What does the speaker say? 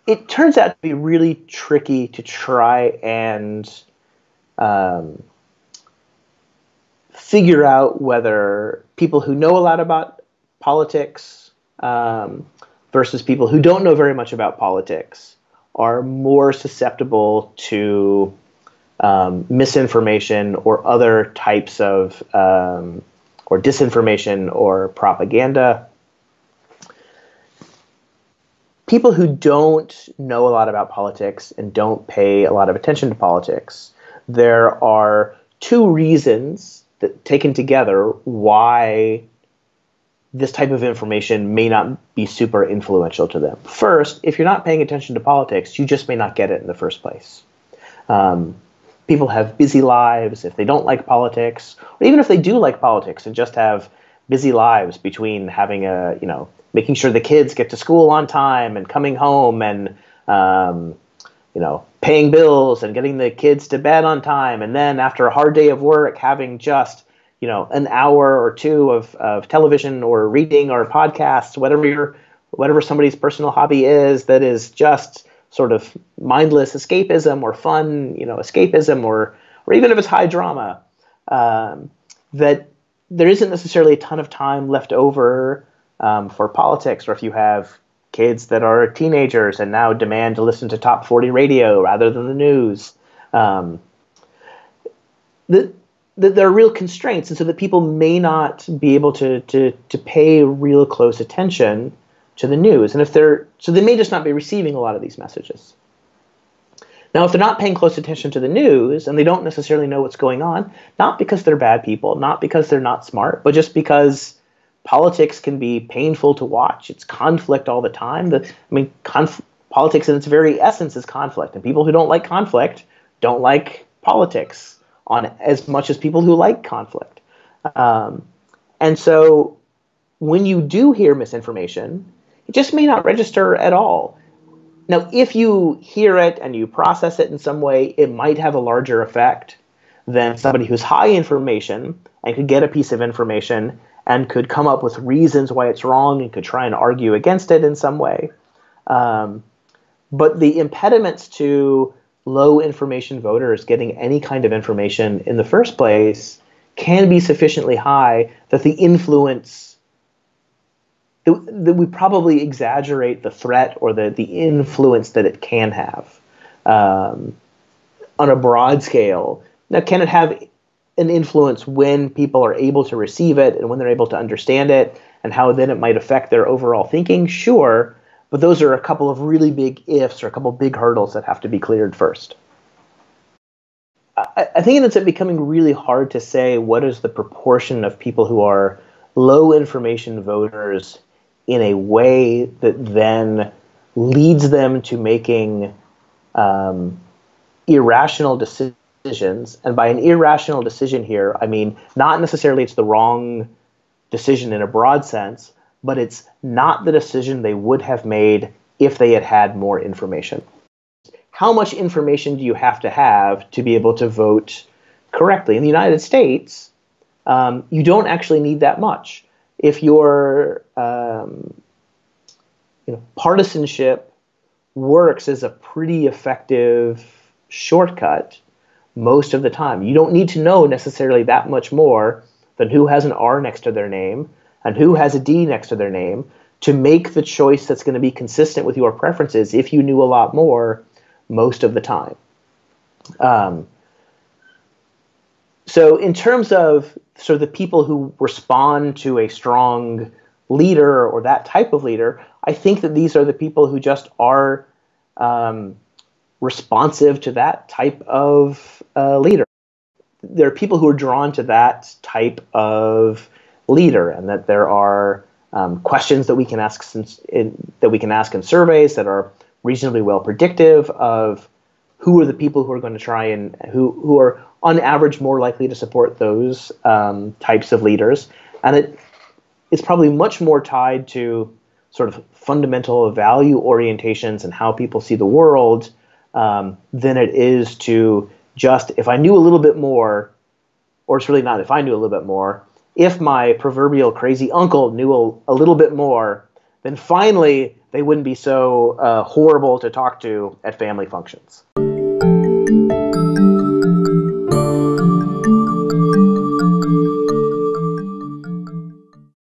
it turns out to be really tricky to try and figure out whether people who know a lot about politics versus people who don't know very much about politics are more susceptible to misinformation or other types of or disinformation or propaganda. People who don't know a lot about politics and don't pay a lot of attention to politics, there are two reasons that, taken together, why this type of information may not be super influential to them. First, if you're not paying attention to politics, you just may not get it in the first place. People have busy lives. If they don't like politics, or even if they do like politics and just have busy lives between having making sure the kids get to school on time and coming home and, paying bills and getting the kids to bed on time. And then after a hard day of work, having just, an hour or two of television or reading or podcasts, whatever somebody's personal hobby is, that is just sort of mindless escapism or fun, escapism, or even if it's high drama, that there isn't necessarily a ton of time left over for politics. Or if you have kids that are teenagers and now demand to listen to top 40 radio rather than the news, there are real constraints, and so that people may not be able to pay real close attention to the news, and so they may just not be receiving a lot of these messages. Now, if they're not paying close attention to the news and they don't necessarily know what's going on, not because they're bad people, not because they're not smart, but just because politics can be painful to watch. It's conflict all the time. Politics in its very essence is conflict, and people who don't like conflict don't like politics on as much as people who like conflict. And so when you do hear misinformation, it just may not register at all. Now, if you hear it and you process it in some way, it might have a larger effect than somebody who's high information and could get a piece of information and could come up with reasons why it's wrong and could try and argue against it in some way. But the impediments to low information voters getting any kind of information in the first place can be sufficiently high that the influence, that we probably exaggerate the threat or the influence that it can have on a broad scale. Now, can it have an influence when people are able to receive it and when they're able to understand it and how then it might affect their overall thinking? Sure, but those are a couple of really big ifs or a couple of big hurdles that have to be cleared first. I think it ends up becoming really hard to say what is the proportion of people who are low information voters in a way that then leads them to making irrational decisions. And by an irrational decision here, I mean not necessarily it's the wrong decision in a broad sense, but it's not the decision they would have made if they had had more information. How much information do you have to be able to vote correctly? In the United States, you don't actually need that much. If your partisanship works as a pretty effective shortcut most of the time, you don't need to know necessarily that much more than who has an R next to their name and who has a D next to their name to make the choice that's going to be consistent with your preferences if you knew a lot more most of the time. So in terms of sort of the people who respond to a strong leader or that type of leader, I think that these are the people who just are responsive to that type of leader. There are people who are drawn to that type of leader, and that there are questions that we can ask in surveys that are reasonably well predictive of who are the people who are going to try and who are on average more likely to support those types of leaders. And it's probably much more tied to sort of fundamental value orientations and how people see the world than it is to just, if I knew a little bit more, or it's really not if I knew a little bit more, if my proverbial crazy uncle knew a little bit more, then finally they wouldn't be so horrible to talk to at family functions.